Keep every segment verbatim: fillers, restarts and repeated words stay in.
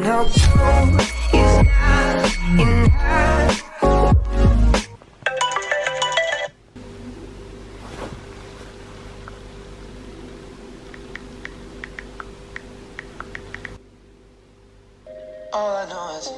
how cold is not enough. All I know is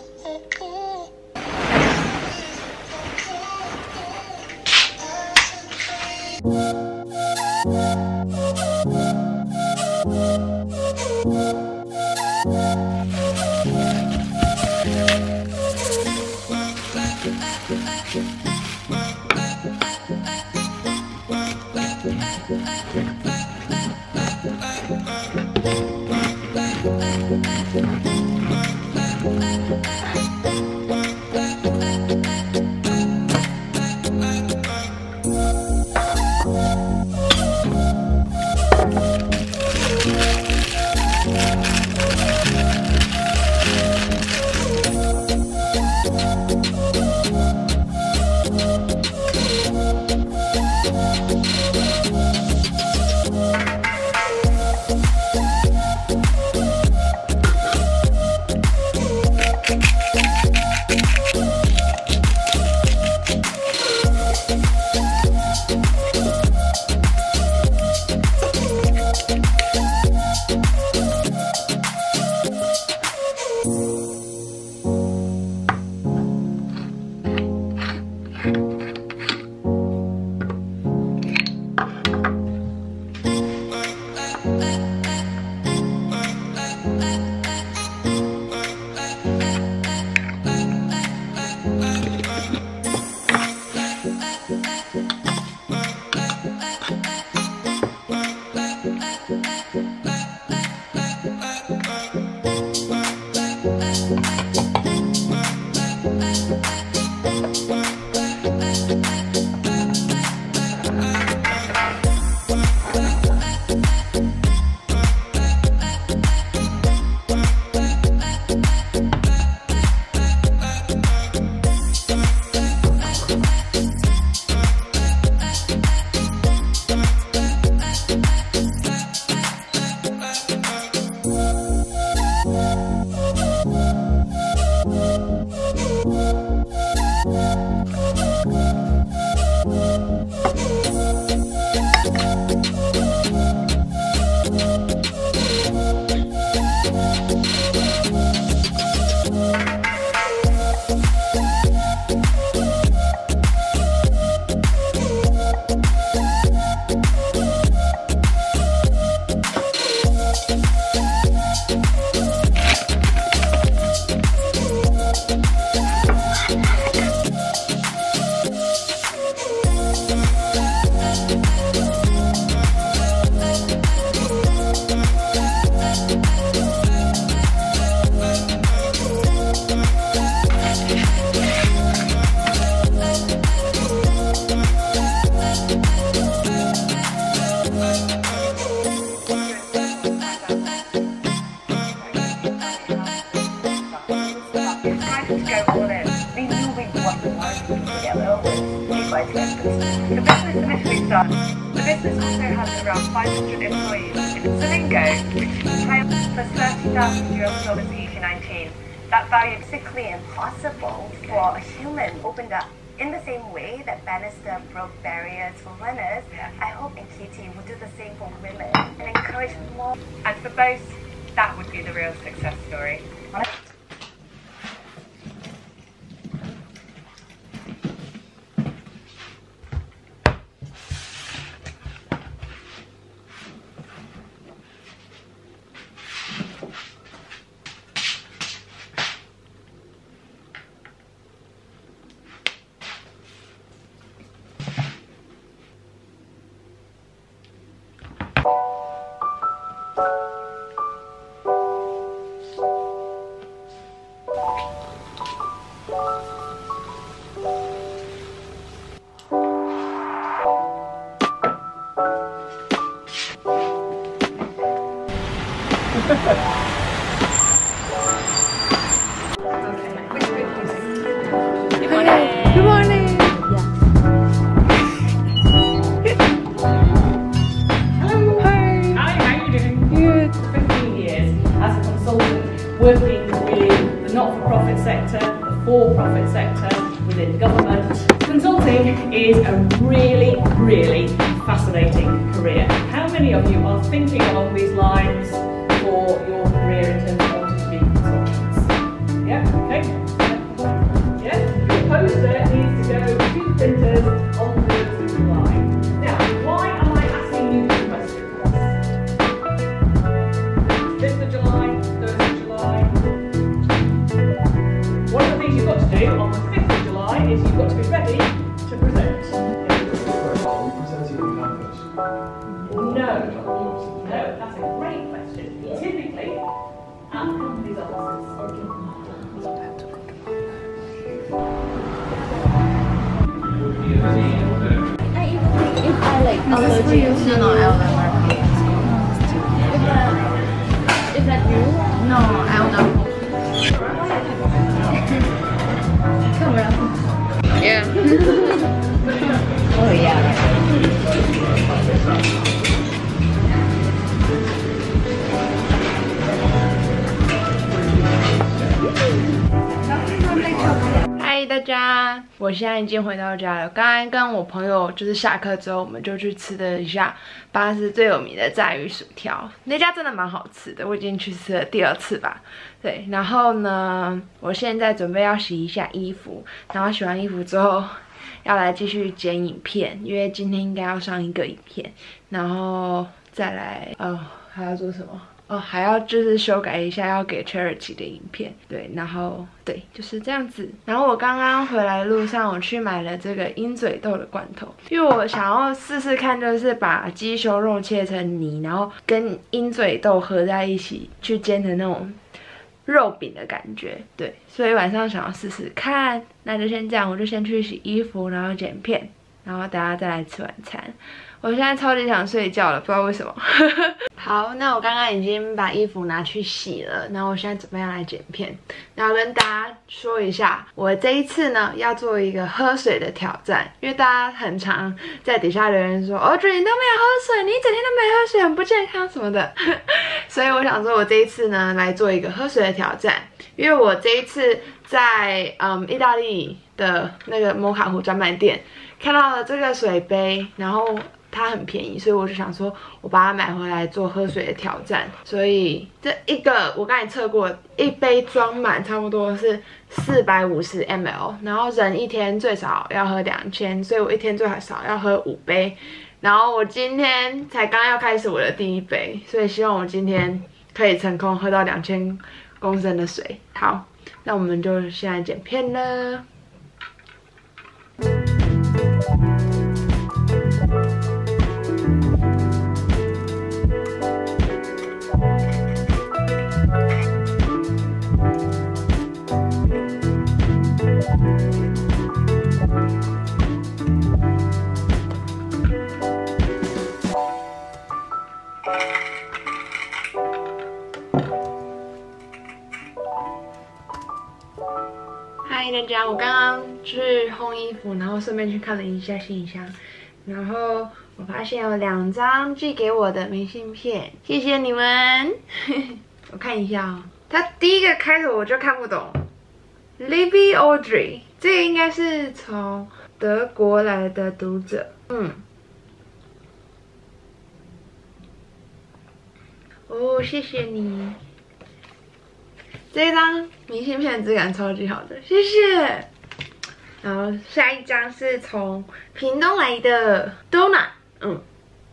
The business initially started. The business also has around five hundred employees. It's Zalingo, which trials for thirty thousand U S dollars E G nineteen. That value is physically impossible for a human opened up. In the same way that Bannister broke barriers for runners, I hope N K T will do the same for women and encourage more. And for both, that would be the real success story. Good morning. Yeah. Hello. Hi. Hi, how are you doing? Good. fifteen years as a consultant working with the not-for-profit sector, the for-profit sector, within government. Consulting is a really, really fascinating career. How many of you are thinking along these lines for your career in terms of wanting to be consultants? Yeah, okay. Yeah, the poster needs to go to the printers on the first of July. Now, why am I asking you this question? fifth of July, first of July. One of the things you've got to do on the fifth of July is you've got to be ready to present. Are we presenting on campus? No. No, that's a great question. Typically, at companies' offices. If I like allergic, no, no, I will never come. Is that you? No, I will not. Come around. Yeah. Oh yeah. 嗨，大家！我现在已经回到家了。刚才跟我朋友就是下课之后，我们就去吃了一下巴士最有名的炸鱼薯条，那家真的蛮好吃的，我已经去吃了第二次吧。对，然后呢，我现在准备要洗一下衣服，然后洗完衣服之后要来继续剪影片，因为今天应该要上一个影片，然后再来呃还要做什么？ 哦，还要就是修改一下要给 charity 的影片，对，然后对，就是这样子。然后我刚刚回来路上，我去买了这个鹰嘴豆的罐头，因为我想要试试看，就是把鸡胸肉切成泥，然后跟鹰嘴豆合在一起去煎成那种肉饼的感觉，对，所以晚上想要试试看。那就先这样，我就先去洗衣服，然后剪片，然后大家再来吃晚餐。 我现在超级想睡觉了，不知道为什么。好，那我刚刚已经把衣服拿去洗了，然后我现在准备要来剪片。然后跟大家说一下，我这一次呢要做一个喝水的挑战，因为大家很常在底下留言说 ，Audrey 你都没有喝水，你一整天都没喝水，很不健康什么的。所以我想说，我这一次呢来做一个喝水的挑战，因为我这一次在嗯意大利的那个摩卡壶专卖店看到了这个水杯，然后 它很便宜，所以我就想说，我把它买回来做喝水的挑战。所以这一个我刚才测过，一杯装满差不多是四百五十 M L， 然后人一天最少要喝两千，所以我一天最少要喝五杯。然后我今天才刚要开始我的第一杯，所以希望我今天可以成功喝到两千公升的水。好，那我们就现在剪片了。 嗨，大家！我刚刚去烘衣服，然后顺便去看了一下信箱，然后我发现有两张寄给我的明信片，谢谢你们。我看一下哦，它第一个开头我就看不懂 ，Libby Audrey， 这个应该是从德国来的读者，嗯。哦，谢谢你。 这一张明信片的质感超级好的，谢谢。然后下一张是从屏东来的 Donna， 嗯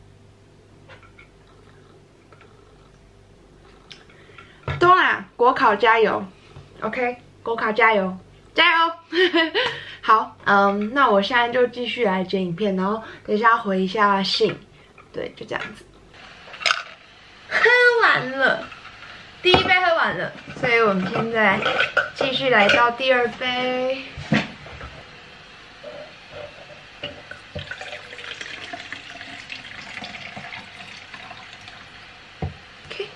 ，Donna 国考加油 ，OK， 国考加油，加油！好，嗯，那我现在就继续来剪影片，然后等一下回一下信，对，就这样子。喝完了。 第一杯喝完了，所以我们现在继续来到第二杯。OK。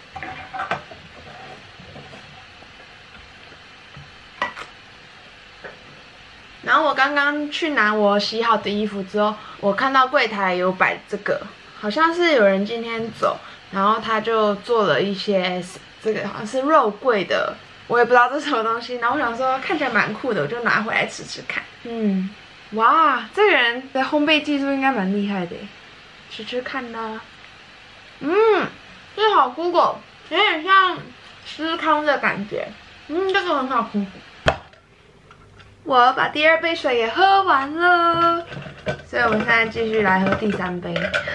然后我刚刚去拿我洗好的衣服之后，我看到柜台有摆这个，好像是有人今天走，然后他就做了一些。 这个好像是肉桂的我也不知道这是什么东西，然后我想说看起来蛮酷的，我就拿回来吃吃看。嗯，哇，这个人的烘焙技术应该蛮厉害的，吃吃看呢。嗯，这好酷哦，有点像司康的感觉。嗯，这个很好吃。我把第二杯水也喝完了，所以我们现在继续来喝第三杯。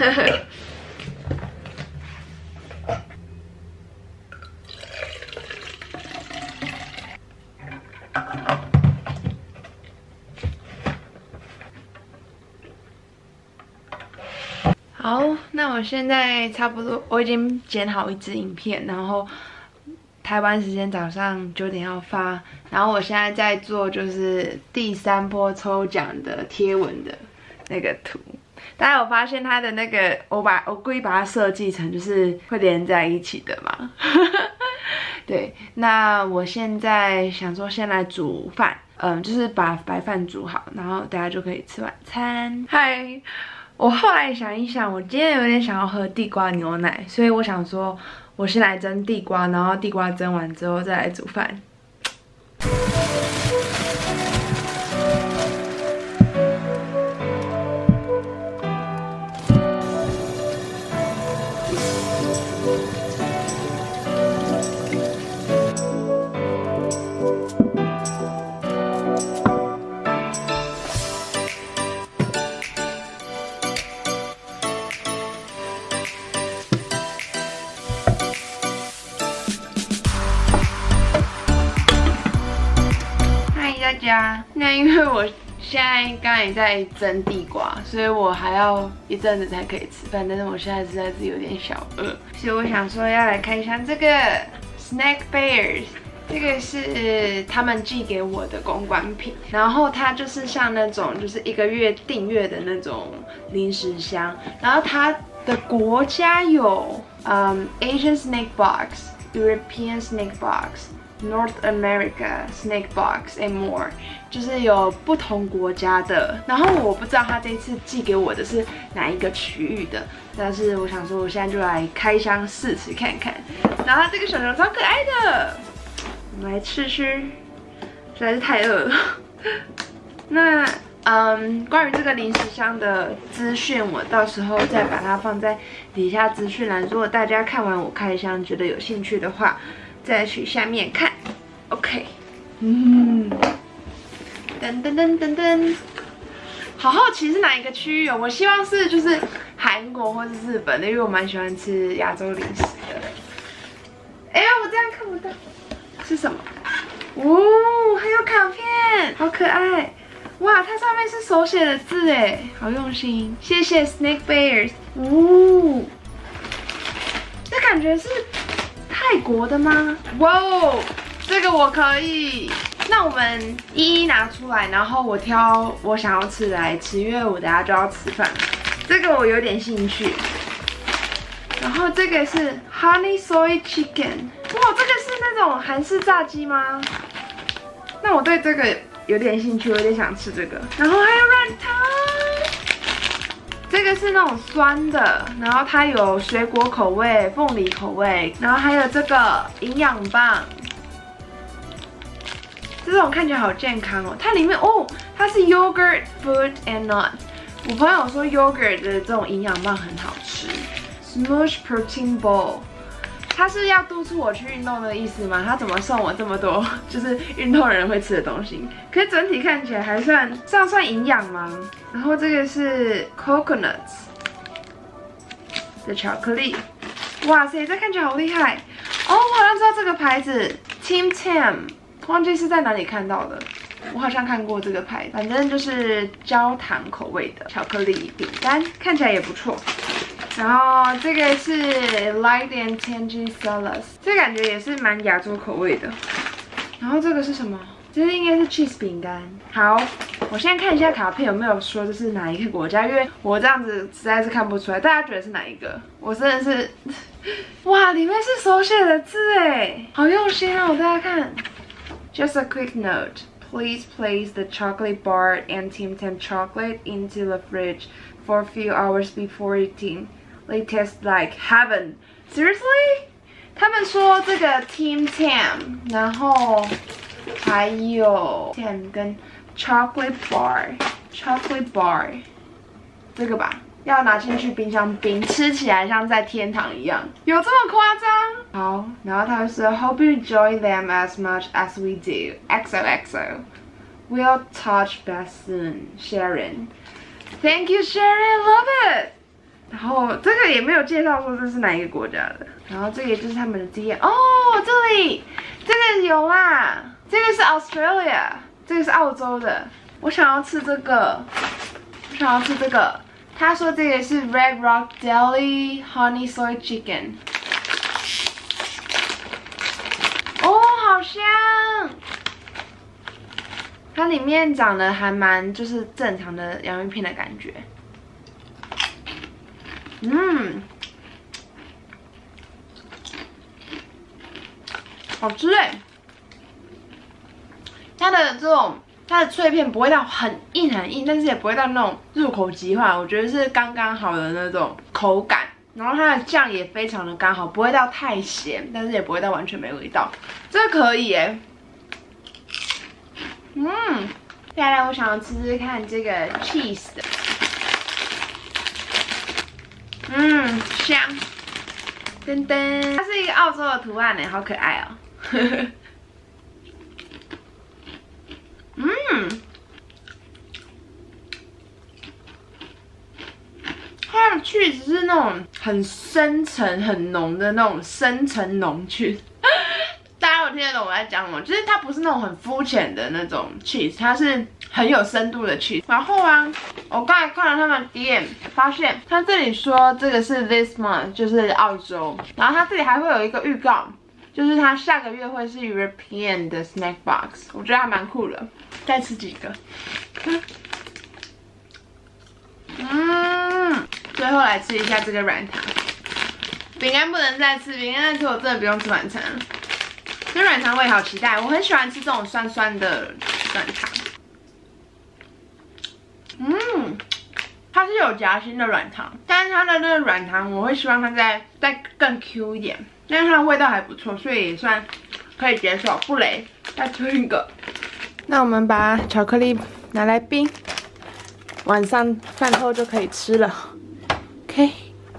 好，那我现在差不多，我已经剪好一支影片，然后台湾时间早上九点要发，然后我现在在做就是第三波抽奖的贴文的那个图。大家有发现它的那个，我把我故意把它设计成就是会连在一起的嘛？对，那我现在想说先来煮饭，嗯，就是把白饭煮好，然后大家就可以吃晚餐。嗨。我后来想一想，我今天有点想要喝地瓜牛奶，所以我想说，我先来蒸地瓜，然后地瓜蒸完之后再来煮饭。大家，那因为我现在刚也在蒸地瓜，所以我还要一阵子才可以吃饭。但是我现在实在是有点小饿，所以我想说要来看一下这个 Snack Bears， 这个是他们寄给我的公关品，然后它就是像那种就是一个月订阅的那种零食箱，然后它的国家有嗯 Asian Snack Box、European Snack Box。North America Snack Box and more， 就是有不同国家的。然后我不知道他这次寄给我的是哪一个区域的，但是我想说我现在就来开箱试吃看看。然后这个小熊超可爱的，我们来吃吃，实在是太饿了。那嗯，关于这个零食箱的资讯，我到时候再把它放在底下资讯栏。如果大家看完我开箱觉得有兴趣的话，再去下面看 ，OK， 嗯，噔噔噔噔噔，好好奇是哪一个区域哦？我希望是就是韩国或是日本的，因为我蛮喜欢吃亚洲零食的。哎呀，我这样看不到，是什么？哦，还有卡片，好可爱！哇，它上面是手写的字哎，好用心，谢谢 Snack Bears。哦，这感觉是。泰国的吗？哇哦，这个我可以。那我们一一拿出来，然后我挑我想要吃的来吃，因为我等下就要吃饭。这个我有点兴趣。然后这个是 Honey Soy Chicken， 哇，这个是那种韩式炸鸡吗？那我对这个有点兴趣，我有点想吃这个。然后还有软糖。这个是那种酸的，然后它有水果口味、凤梨口味，然后还有这个营养棒，这种看起来好健康哦。它里面哦，它是 yogurt, fruit and nut。我朋友说 yogurt 的这种营养棒很好吃。Smoosh Protein Bowl， 它是要督促我去运动的意思吗？他怎么送我这么多就是运动人会吃的东西？可是整体看起来还算，这样算营养吗？然后这个是 coconuts 的巧克力，哇塞，这看起来好厉害哦！我好像知道这个牌子 Tim Tam， 忘记是在哪里看到的。我好像看过这个牌子，反正就是焦糖口味的巧克力饼干，看起来也不错。然后这个是 Light and Tangy Salad， 这感觉也是蛮亚洲口味的。然后这个是什么？这应该是 cheese 饼干。好，我现在看一下卡片有没有说这是哪一个国家，因为我这样子实在是看不出来，大家觉得是哪一个？我真的是，哇，里面是手写的字哎，好用心啊！大家看 ，Just a quick note. Please place the chocolate bar and Tim Tam chocolate into the fridge for a few hours before eating. They taste like heaven. Seriously? 他们说这个 Tim Tam， 然后还有 Tam 跟 Chocolate Bar，Chocolate Bar 这个吧，要拿进去冰箱冰，吃起来像在天堂一样，有这么夸张？好，然后他们说 Hope you enjoy them as much as we do. X O X O. We'll touch base soon, Sharon. Thank you, Sharon. Love it. 然后这个也没有介绍说这是哪一个国家的。然后这个就是他们的 D M 哦，这里这个有啦，这个是 Australia， 这个是澳洲的。我想要吃这个，我想要吃这个。他说这个是 Red Rock Deli Honey Soy Chicken。哦，好香！它里面长得还蛮就是正常的洋芋片的感觉。嗯，好吃哎！它的这种它的脆片不会到很硬很硬，但是也不会到那种入口即化，我觉得是刚刚好的那种口感。然后它的酱也非常的刚好，不会到太咸，但是也不会到完全没味道，这个可以哎。嗯，接下来我想要吃吃看这个 cheese 的。嗯，香，噔噔，它是一个澳洲的图案呢，好可爱哦。嗯，它的 cheese 是那种很深沉、很浓的那种深层浓 cheese。大家有听得懂我在讲什么？就是它不是那种很肤浅的那种 cheese， 它是很有深度的 cheese。然后啊，我刚才看了他们 D M， 发现它这里说这个是 this month， 就是澳洲。然后它这里还会有一个预告，就是它下个月会是 European 的 snack box， 我觉得还蛮酷的。再吃几个。嗯，最后来吃一下这个软糖。饼干不能再吃，饼干再吃我真的不用吃晚餐了。这软糖我也好期待，我很喜欢吃这种酸酸的软糖。嗯，它是有夹心的软糖，但是它的那个软糖我会希望它再再更 Q 一点，但是它的味道还不错，所以也算可以接受，不雷。再吃一个。那我们把巧克力拿来冰，晚上饭后就可以吃了。OK。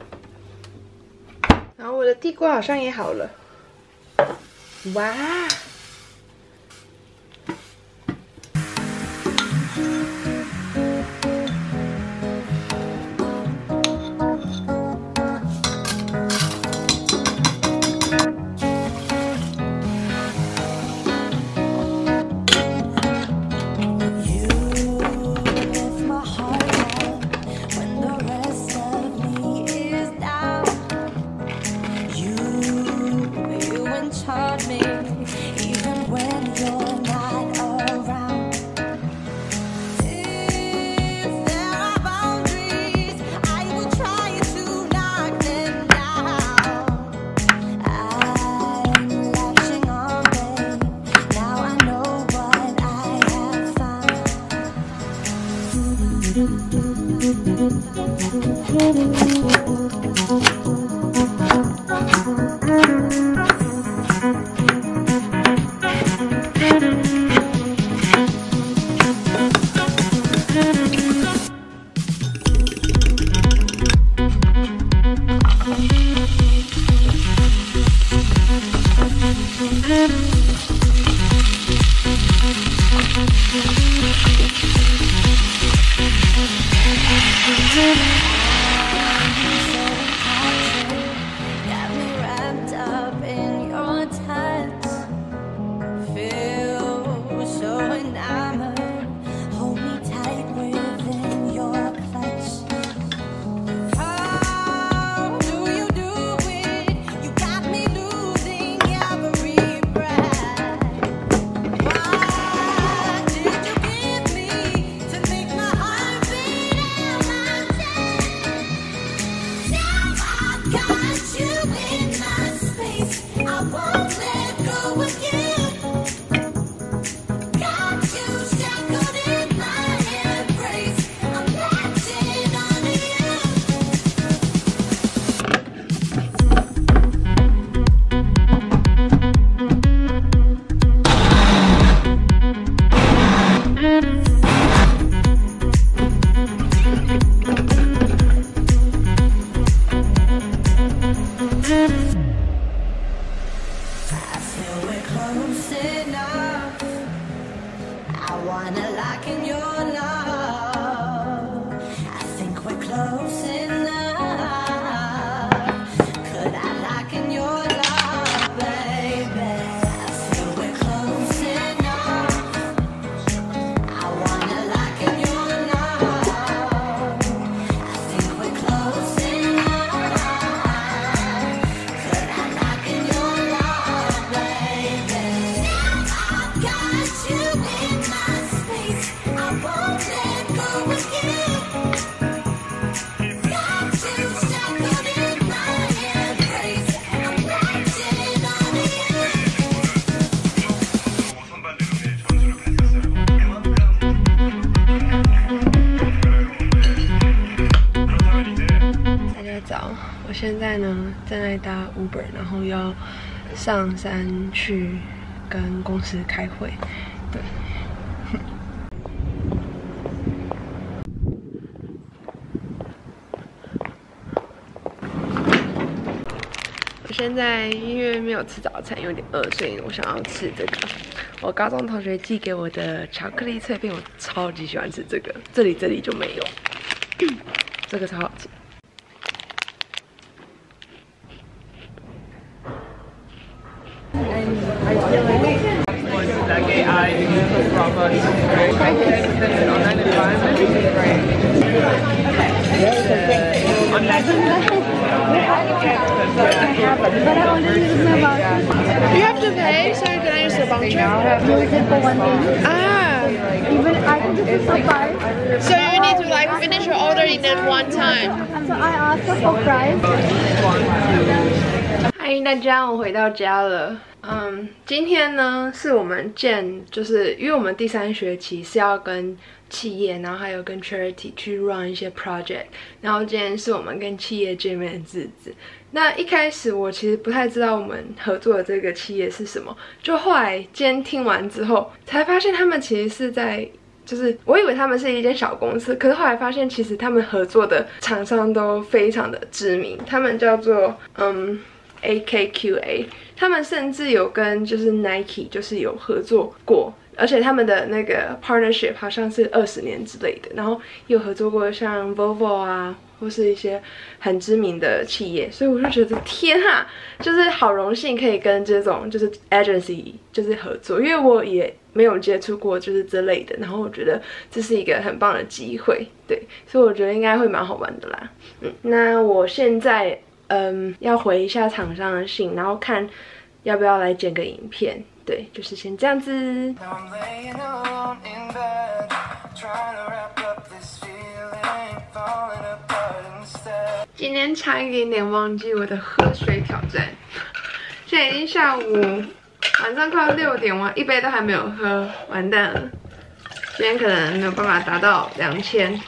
然后我的地瓜好像也好了。哇！ wanna lock in your love. I think we're close enough. Could I lock in your love, baby? I feel we're close enough. I wanna lock in your love. I think we're close enough. Could I lock in your love, baby? Now I've got you in my space. I won't let go again. Got you shackled in my embrace. I'm watching on the 선발대로의 전술을 펼쳤어요. 그만큼 그렇다면 이제 大家早，我现在呢正在搭 Uber， 然后要上山去跟公司开会。对，我现在因为没有吃早餐，有点饿，所以我想要吃这个。我高中同学寄给我的巧克力脆片，我超级喜欢吃这个，这里这里就没有，这个超好吃。 Like A I, proper, great online environment, great. You have to pay, so you can use the voucher. Ah, Even I can just for five. so you need to like finish your order in at one time. So I asked for price. 欢迎大家，我回到家了。嗯，今天呢是我们见，就是因为我们第三学期是要跟企业，然后还有跟 charity 去 run 一些 project， 然后今天是我们跟企业见面的日子。那一开始我其实不太知道我们合作的这个企业是什么，就后来今天听完之后，才发现他们其实是在。就是我以为他们是一间小公司，可是后来发现其实他们合作的厂商都非常的知名，他们叫做嗯 A K Q A， 他们甚至有跟就是 Nike 就是有合作过，而且他们的那个 partnership 好像是二十年之类的，然后有合作过像 Volvo 啊，或是一些很知名的企业，所以我就觉得天啊，就是好荣幸可以跟这种就是 agency 就是合作，因为我也没有接触过就是这类的，然后我觉得这是一个很棒的机会，对，所以我觉得应该会蛮好玩的啦。嗯，那我现在嗯要回一下厂商的信，然后看要不要来剪个影片，对，就是先这样子。 Now I'm laying alone in bed, trying to wrap up this feeling, falling apart instead. 今天差一点点忘记我的喝水挑战，现在已经下午晚上快要六点，我一杯都还没有喝，完蛋了。今天可能没有办法达到两千。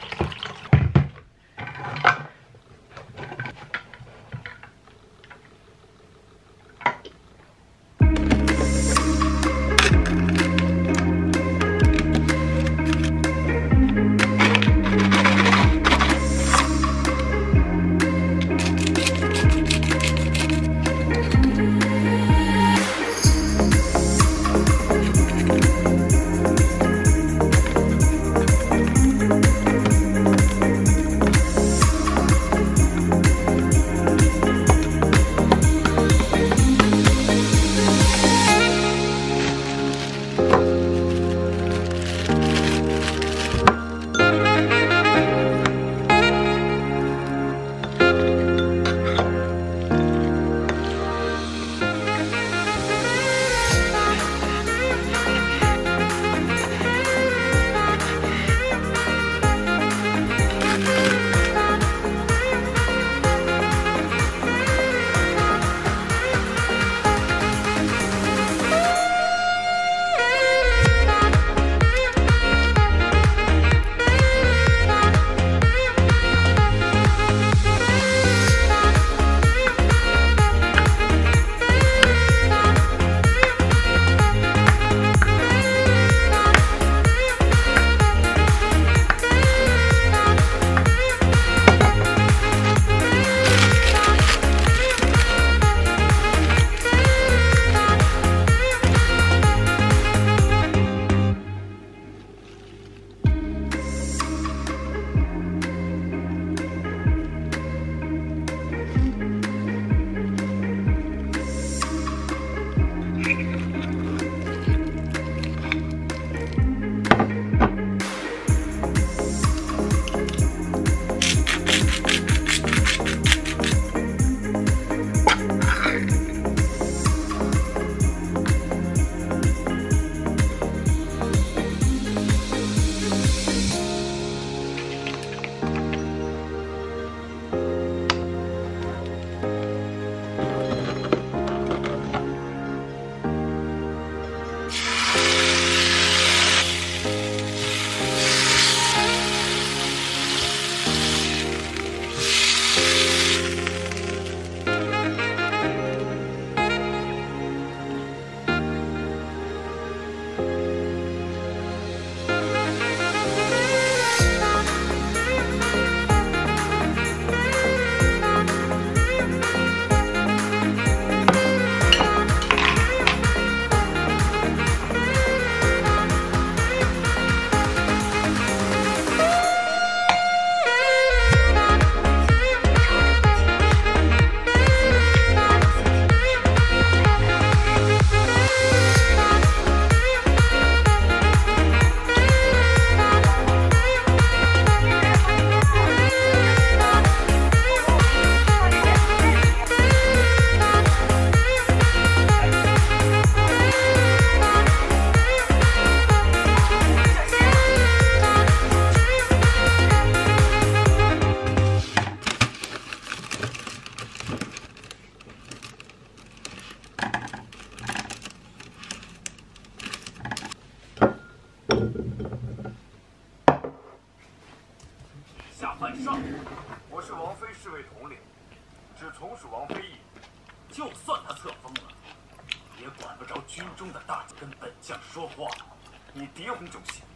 从属王非议，就算他册封了，也管不着军中的大跟本将说话，你谍红中心。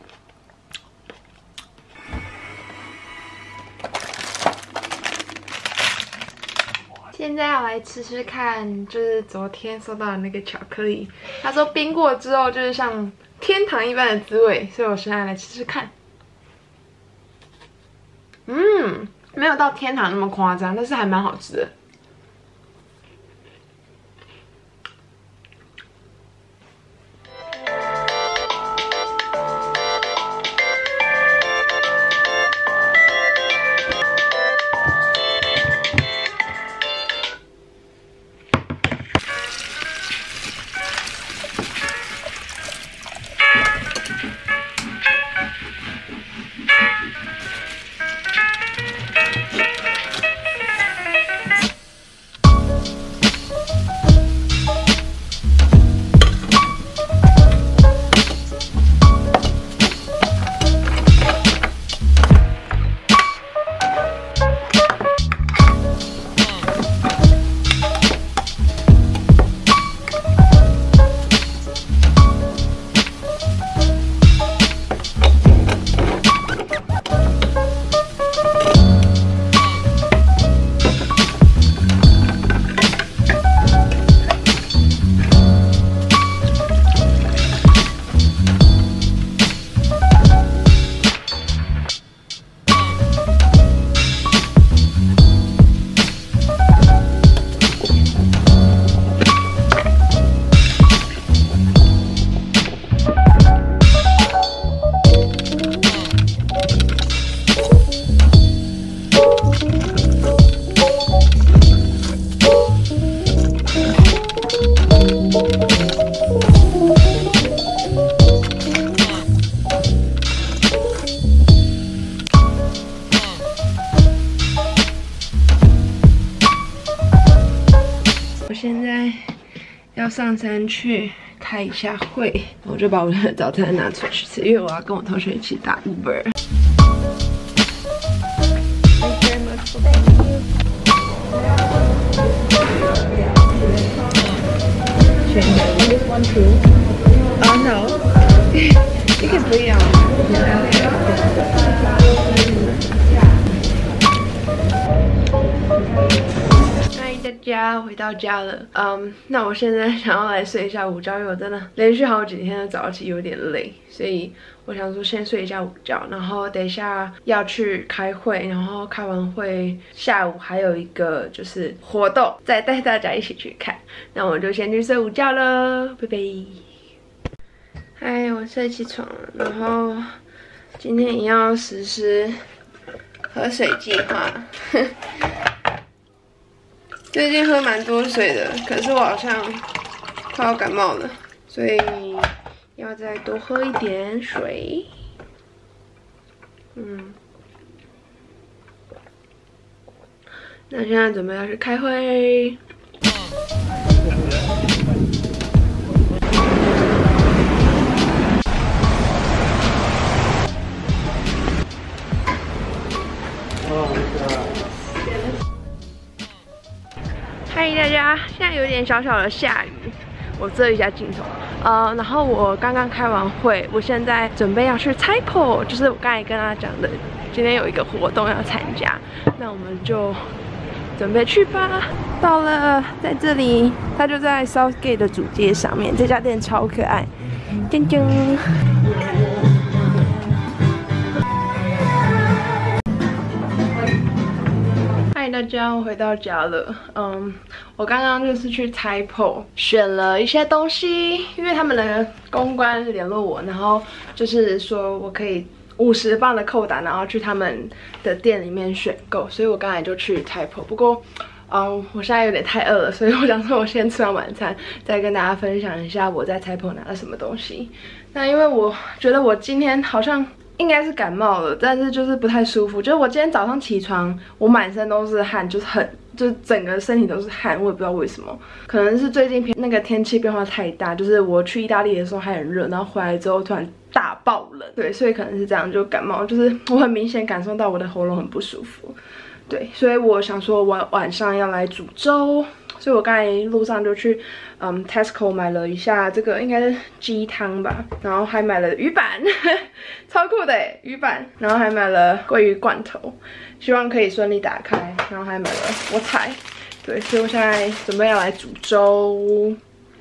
现在要来吃吃看，就是昨天收到的那个巧克力。他说冰过之后就是像天堂一般的滋味，所以我现在来吃吃看。嗯，没有到天堂那么夸张，但是还蛮好吃的。要上山去开一下会，我就把我的早餐拿出去吃，因为我要跟我同学一起打 Uber。选一个 ，this one too. Oh no, you can put it on. 大家回到家了，嗯、um, ，那我现在想要来睡一下午觉，因为我真的连续好几天的早起有点累，所以我想说先睡一下午觉，然后等一下要去开会，然后开完会下午还有一个就是活动，再带大家一起去看。那我就先去睡午觉了，拜拜。嗨，我睡起床了，然后今天也要实施喝水计划。最近喝蛮多水的，可是我好像快要感冒了，所以要再多喝一点水。嗯，那现在准备要去开会。嗨，大家，现在有点小小的下雨，我遮一下镜头。呃，然后我刚刚开完会，我现在准备要去 Typo， 就是我刚才跟他讲的，今天有一个活动要参加，那我们就准备去吧。到了，在这里，它就在 Southgate 的主街上面，这家店超可爱，叮叮。嗨，大家，我回到家了。嗯，我刚刚就是去 Typo 选了一些东西，因为他们的公关联络我，然后就是说我可以五十磅的扣打，然后去他们的店里面选购，所以我刚才就去 Typo。不过，嗯，我现在有点太饿了，所以我想说我先吃完晚餐，再跟大家分享一下我在 Typo 拿了什么东西。那因为我觉得我今天好像应该是感冒了，但是就是不太舒服。就是我今天早上起床，我满身都是汗，就是很，就是整个身体都是汗，我也不知道为什么，可能是最近那个天气变化太大。就是我去意大利的时候还很热，然后回来之后突然大爆冷，对，所以可能是这样就感冒，就是我很明显感受到我的喉咙很不舒服。 对，所以我想说我晚上要来煮粥，所以我刚才路上就去嗯 Tesco 买了一下这个应该是鸡汤吧，然后还买了鱼板，超酷的鱼板，然后还买了鲑鱼罐头，希望可以顺利打开，然后还买了菠菜，对，所以我现在准备要来煮粥。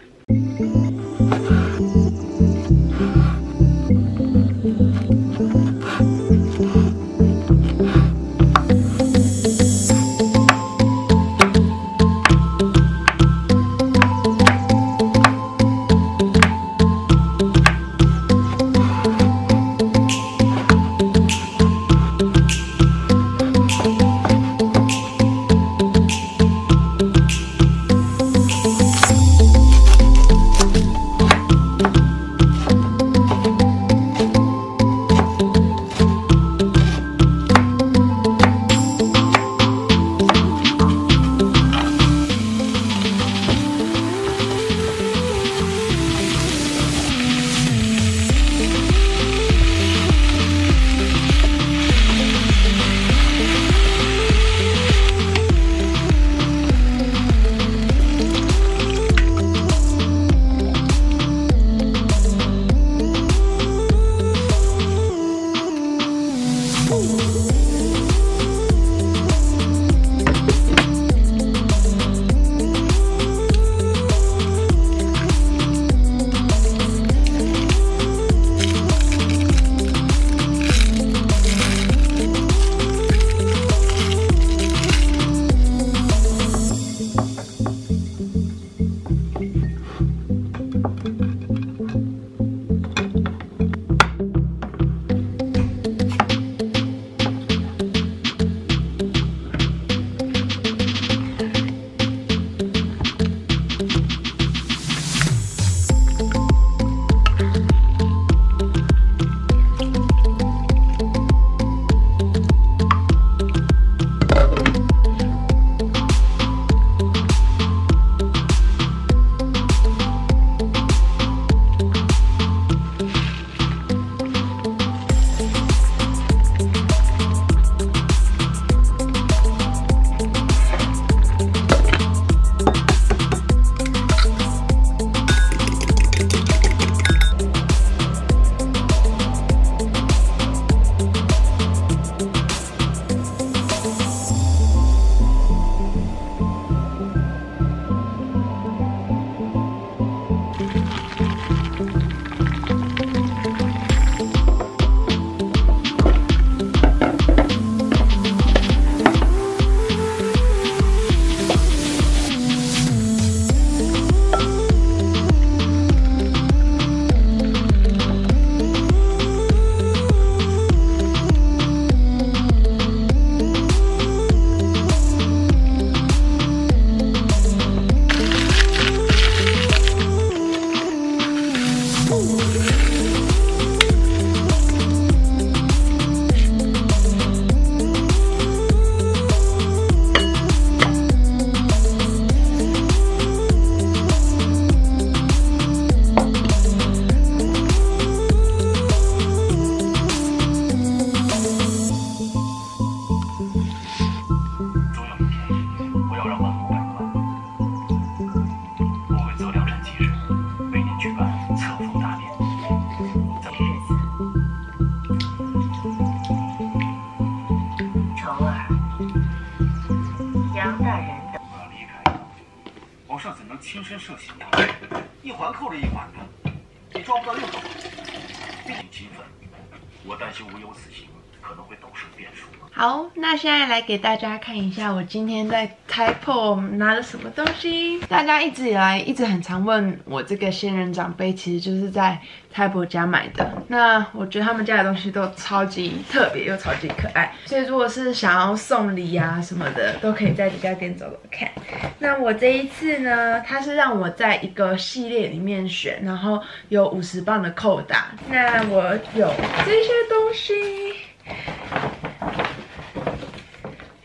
亲身涉险，一环扣着一环的，你抓不到任何环。毕竟兴奋，我担心无有此行可能会陡生变数。 好，那现在来给大家看一下我今天在 Typo 拿了什么东西。大家一直以来一直很常问我这个仙人掌杯，其实就是在 Typo 家买的。那我觉得他们家的东西都超级特别又超级可爱，所以如果是想要送礼啊什么的，都可以在这家店找找看。那我这一次呢，它是让我在一个系列里面选，然后有五十磅的扣打。那我有这些东西。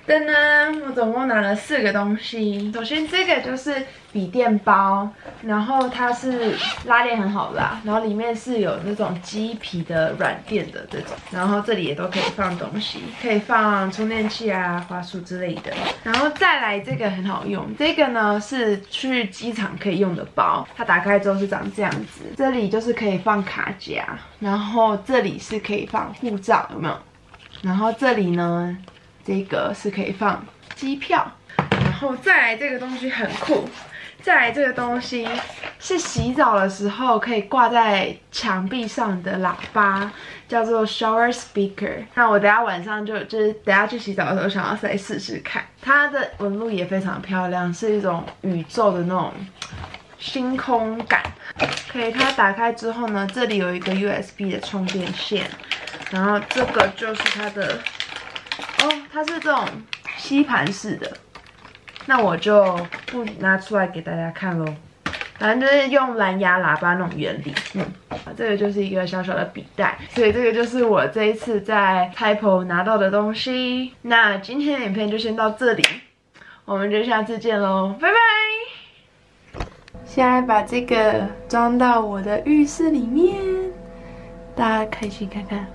噔噔，我总共拿了四个东西。首先这个就是笔电包，然后它是拉链很好拉，然后里面是有那种鸡皮的软垫的这种，然后这里也都可以放东西，可以放充电器啊、滑鼠之类的。然后再来这个很好用，这个呢是去机场可以用的包，它打开之后是长这样子，这里就是可以放卡夹，然后这里是可以放护照，有没有？然后这里呢？这个是可以放机票，然后再来这个东西很酷，再来这个东西是洗澡的时候可以挂在墙壁上的喇叭，叫做 shower speaker。那我等下晚上就就是等下去洗澡的时候想要再试试看，它的纹路也非常漂亮，是一种宇宙的那种星空感。可以，它打开之后呢，这里有一个 U S B 的充电线，然后这个就是它的。哦，它是这种吸盘式的，那我就不拿出来给大家看咯。反正就是用蓝牙喇叭那种原理，嗯，这个就是一个小小的笔袋，所以这个就是我这一次在 Typo 拿到的东西。那今天的影片就先到这里，我们就下次见咯，拜拜。现在把这个装到我的浴室里面，大家可以去看看。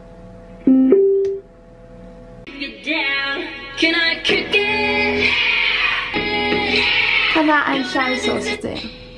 看他按下一首是这样。